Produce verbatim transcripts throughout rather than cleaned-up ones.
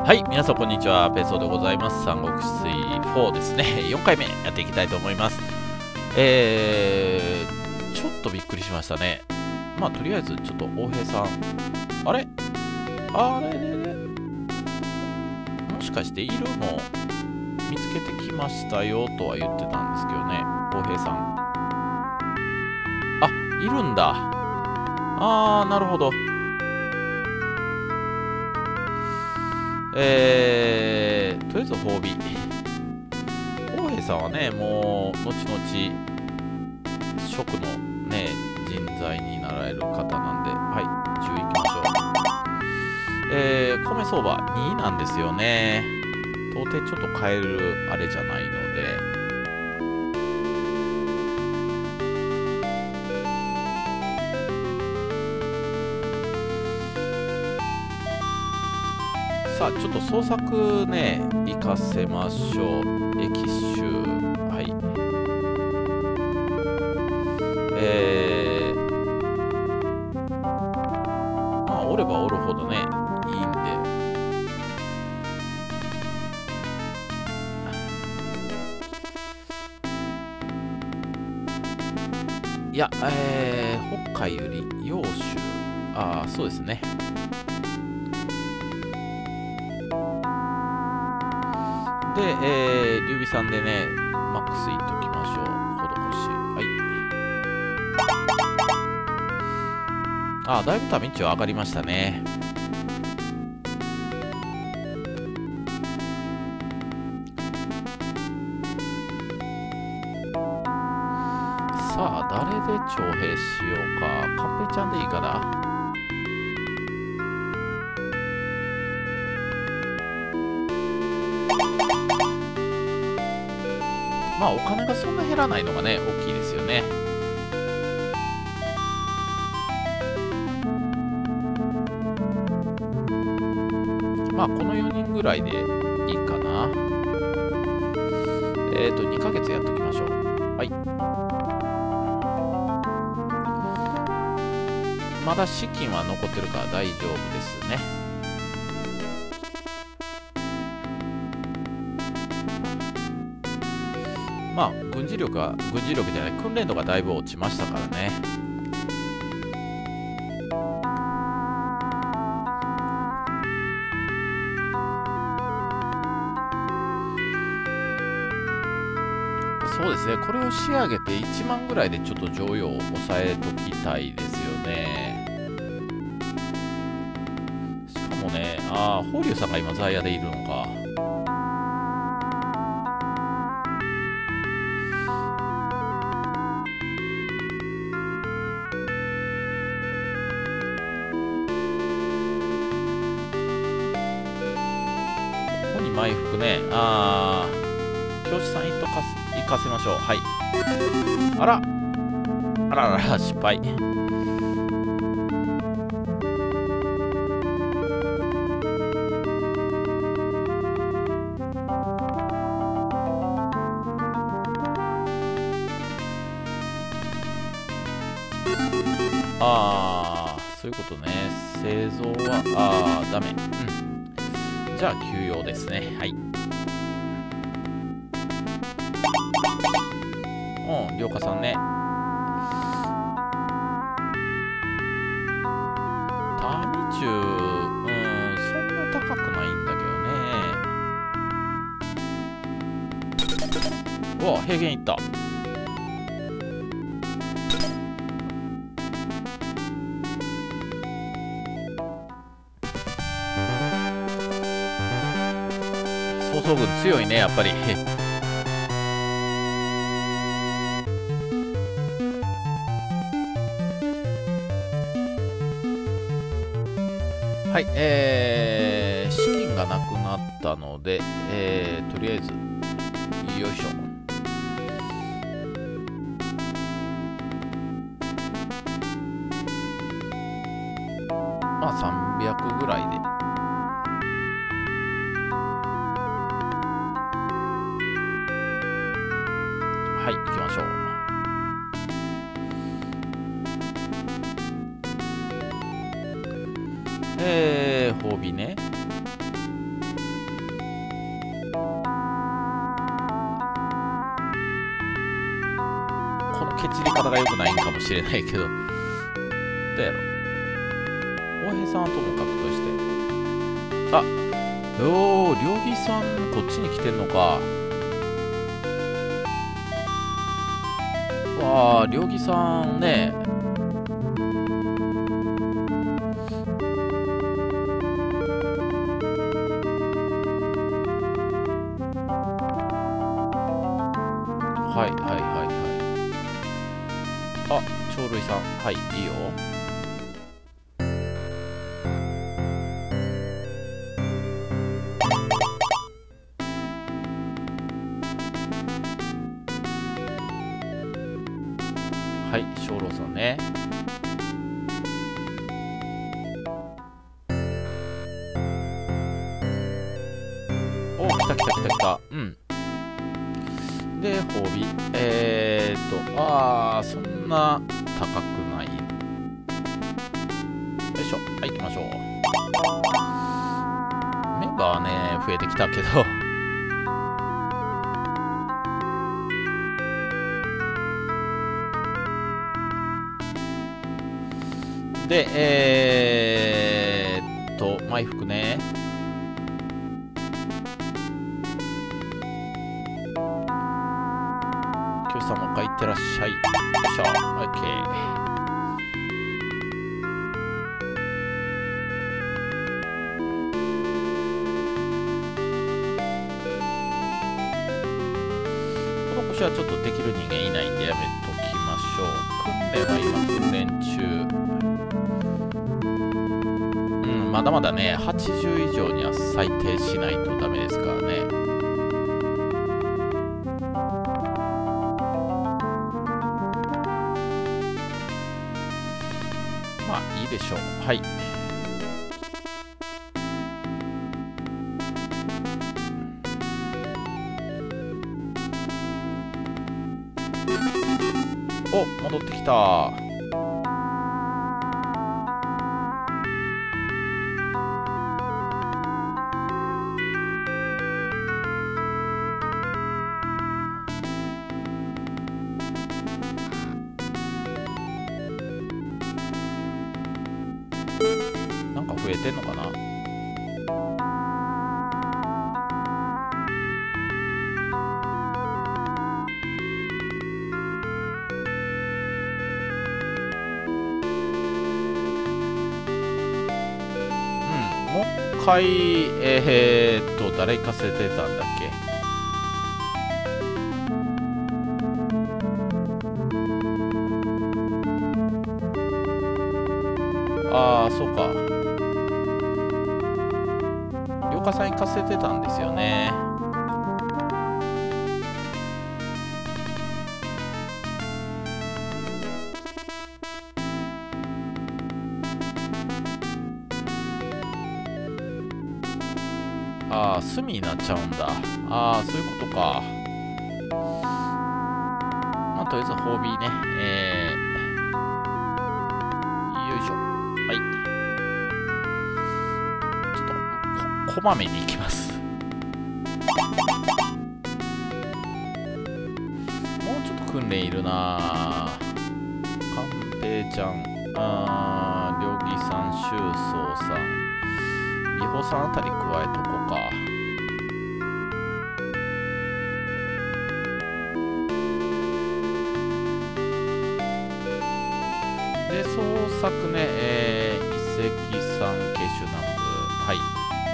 はい、皆さんこんにちは。ペソでございます。三国志水フォーですね。よんかいめやっていきたいと思います。えー、ちょっとびっくりしましたね。まあ、とりあえず、ちょっと大平さん。あれあれれれもしかして、いるの見つけてきましたよとは言ってたんですけどね。大平さん。あ、いるんだ。あー、なるほど。えー、とりあえず褒美。大平さんはね、もう、後々、職のね、人材になられる方なんで、はい、じゅういきましょう。えー、米相場になんですよね。到底ちょっと変えるあれじゃないので、さあ、ちょっと創作ね、活かせましょう。エキッシュ、はい。えー、まあ、おればおるほどね、いいんで。いや、えー、北海より揚州、ああ、そうですね。で、えー、劉備さんでね、マックスいっときましょう。施し。はい。あ、だいぶ民地は上がりましたね。さあ、誰で徴兵しようか。カンペちゃんでいいかな。まあお金がそんな減らないのがね、大きいですよね。まあこのよにんぐらいでいいかな。えっと、にかげつやっときましょう。はい。まだ資金は残ってるから大丈夫ですね。まあ、軍事力は、軍事力じゃない、訓練度がだいぶ落ちましたからね。そうですね、これを仕上げていちまんぐらいでちょっと常用を抑えときたいですよね。しかもね、ああ、法隆さんが今在野でいるのか。埋伏ね。あー、教師さん行っとかす、行かせましょう。はい。あらあららら、失敗。あー、そういうことね。製造は、あー、ダメ。うん。じゃあ、休養ですね。はい。うん、涼香さんね。民中、うん、そんな高くないんだけどね。うわ、平原いった。曹操軍強いね、やっぱり。はい、えー、資金がなくなったので、えー、とりあえず、よいしょ。まあ、さんびゃくぐらいで。はい、行きましょう。えー、褒美ね。 かが良くないんかもしれないけど、どうやろ。大平さんはともかくとして。あ、おー、両義さん、こっちに来てんのか。わあ、両義さんね。はいはいはいはい。あ、鳥類さん、はい、いいよ。はい、小老さんね。お、来た来た来た来た。うん。で、褒美。えーっと、あー、そんな高くない。よいしょ。はい、行きましょう。メンバーはね、増えてきたけど。で、えーっと、埋伏ね。教師さんもう一回行ってらっしゃい。よいしょ。オッケー。この星はちょっとできる人間いないんでやめときましょう。訓練は今訓練中。まだまだね、はちじゅう以上には最低しないとダメですからね。まあ、いいでしょう。はい。お、戻ってきた。なんか増えてんのかな。うん、もう一回、えー、っと、誰行かせてたんだっけ。ああ、そうか。りょうかさん行かせてたんですよね。ああ、隅になっちゃうんだ。ああ、そういうことか。まあ、とりあえず褒美ね。えー、よいしょ。はい。ちょっと、こ、こまめに行きます。もうちょっと訓練いるなぁ。寛平ちゃん、あー、両義さん、周宗さん、美穂さんあたり加えとこうか。で、創作ね、えー、遺跡さん、慶州南部。はい。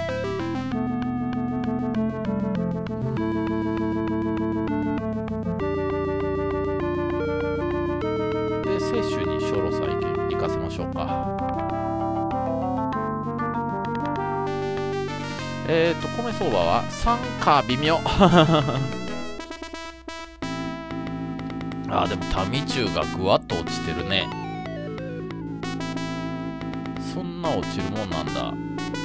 で、清州に小老さん行かせましょうか。えっと、米相場はさんか、微妙。あー、でも、民中がぐわっと落ちてるね。そんな落ちるもんなんだ。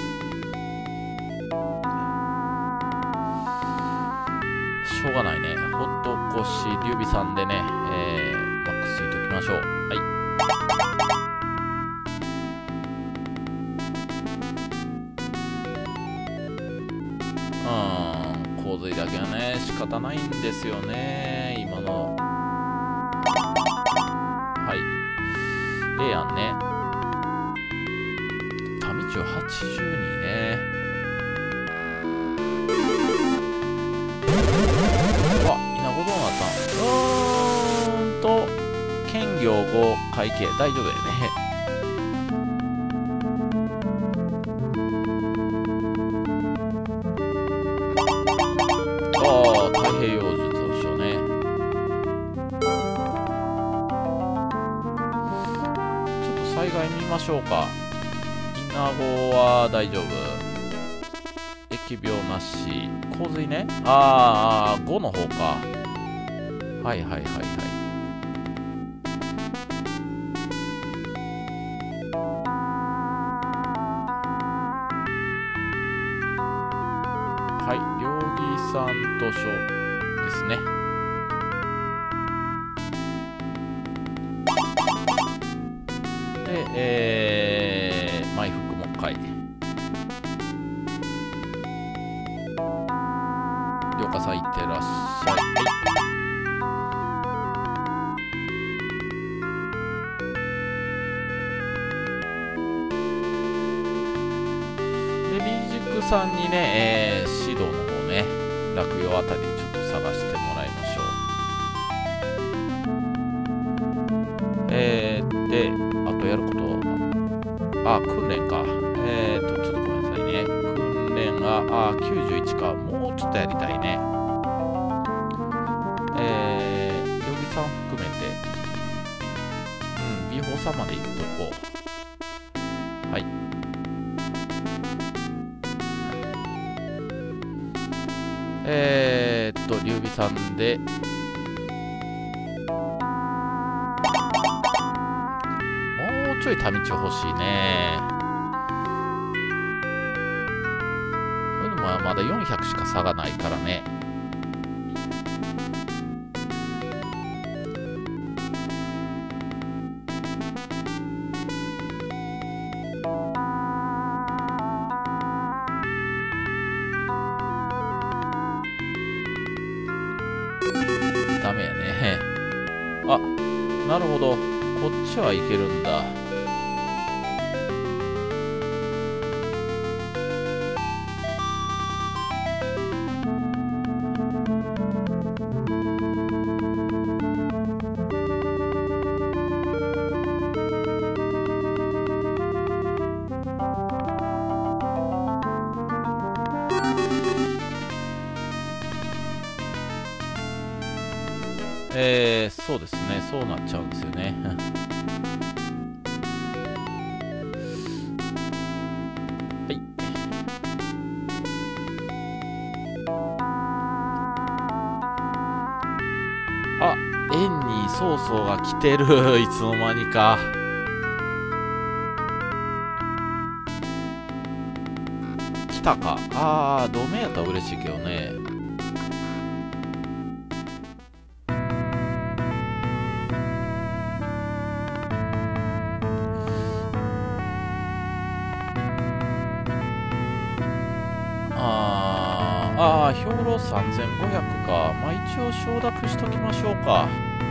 しょうがないね。ほっとこし、劉備さんでね、えー、マックスいときましょう。はい。うん、洪水だけはね、仕方ないんですよね、今の。 ええやんね。民中はちじゅうにね。うわ、稲子どうなったん？うーんと、兼業ご会計大丈夫やね。ああ、太平洋術をしようね。ちょっと災害見ましょうか。稲子は大丈夫。疫病なし。洪水ね。ああ、ごの方か。はいはいはいはい。はい、両木さんと書ですね。で、えー、埋伏もう一回。涼香さんいってらっしゃい。で、ビージクさんにね、えー、指導の方ね、落葉あたりちょっと探してもらいましょう。えー、で、あとやること、あ、訓練か。えーと、ちょっとごめんなさいね。訓練が、あ、きゅうじゅういちか。もうちょっとやりたいね。えー、ヨギさん含めて、うん、ビーフォーさんまでいっとこう。はい。えーっと、劉備さんで、もうちょい民地欲しいね。でもまだよんひゃくしか差がないからね。ダメやね。あ、なるほど。こっちはいけるんだ。えー、そうですね。そうなっちゃうんですよね。はい。あ、円に曹操が来てる。いつの間にか。来たか。あー、同盟やったら嬉しいけどね。ああ、兵糧さんぜんごひゃくか。まあ一応承諾しときましょうか。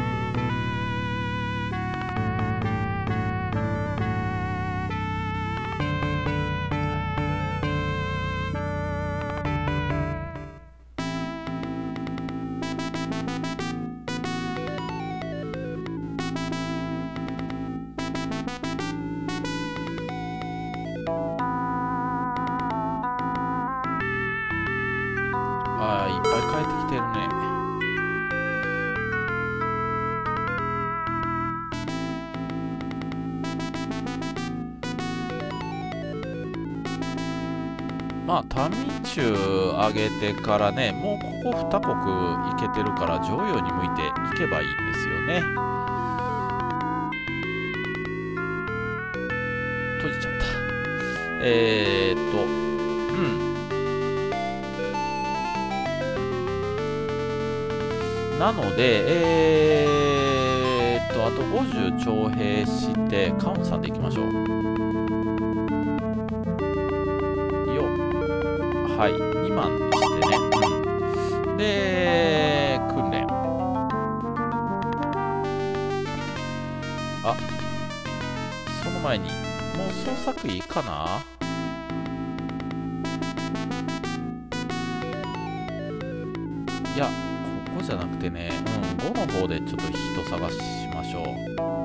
ああ、いっぱい変えてきてるね。まあ、民中上げてからね、もうここに国いけてるから、常陽に向いていけばいいんですよね。閉じちゃった。えーっと、うん。なので、えーっと、あとごじゅう徴兵して、カウンさんでいきましょう。はい、にまんにしてね。うん、で、訓練。あ、 前にもう捜索いいかな。いや、ここじゃなくてね、うん、ごの方でちょっと人探しましょう。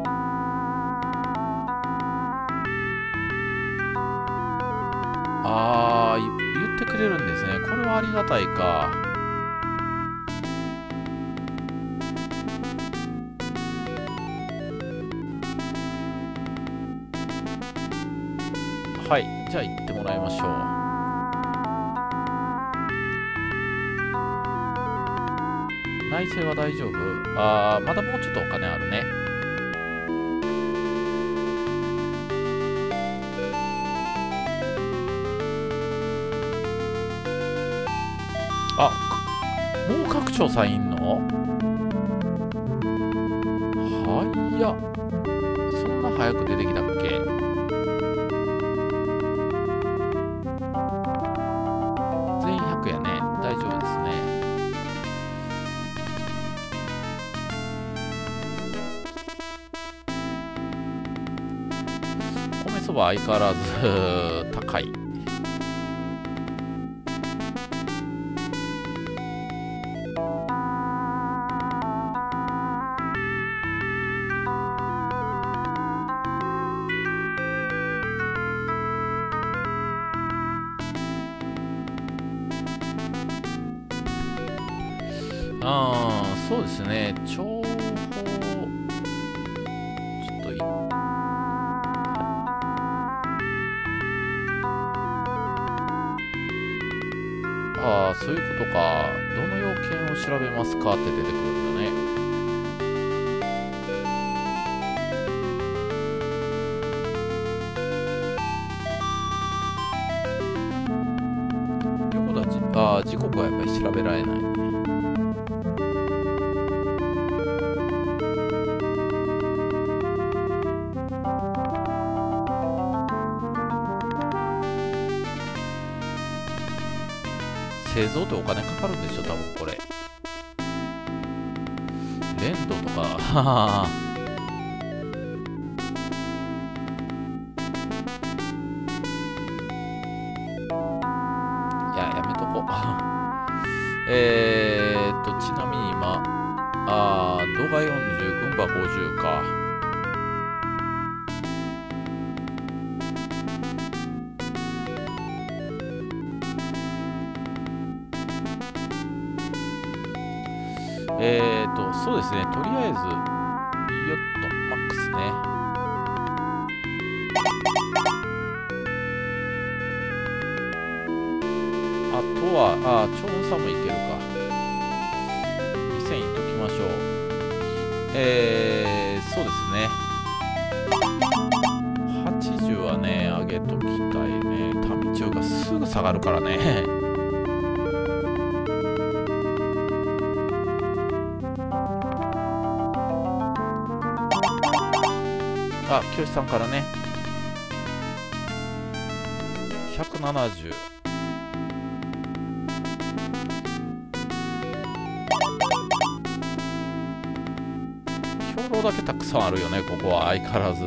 あー、言ってくれるんですね。これはありがたいか。はい、じゃあ行ってもらいましょう。内政は大丈夫？あー、まだもうちょっとお金あるね。あ、もう拡張さんいんの？はいや、そんな早く出てきたっけ？全員ひゃくやね。大丈夫ですね。米そば相変わらず高い。ああ、そうですね。情報、ちょっとい、ああ、そういうことか。どの要件を調べますかって出てくるんだね。ということは、じああ、時刻はやっぱり調べられない。製造ってお金かかるんでしょ、多分これ。連動とか、いや、やめとこう。えーっと、ちなみに今、あー、動画よんじゅう、群馬ごじゅうか。えーと、そうですね、とりあえず、よっと、マックスね。あとは、あ、超音さんもいけるか。にせんいっときましょう。えー、そうですね。はちじゅうはね、上げときたいね。民中がすぐ下がるからね。あ、教師さんからね。ひゃくななじゅう。兵糧だけたくさんあるよね、ここは相変わらず。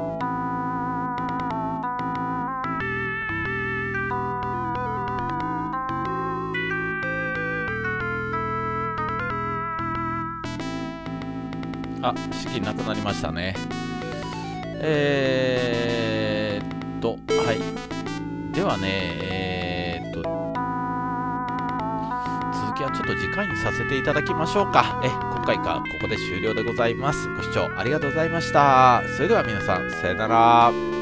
あ、資金なくなりましたね。えーっと、はい。ではね、えーっと、続きはちょっと次回にさせていただきましょうか。え、今回か、ここで終了でございます。ご視聴ありがとうございました。それでは皆さん、さよなら。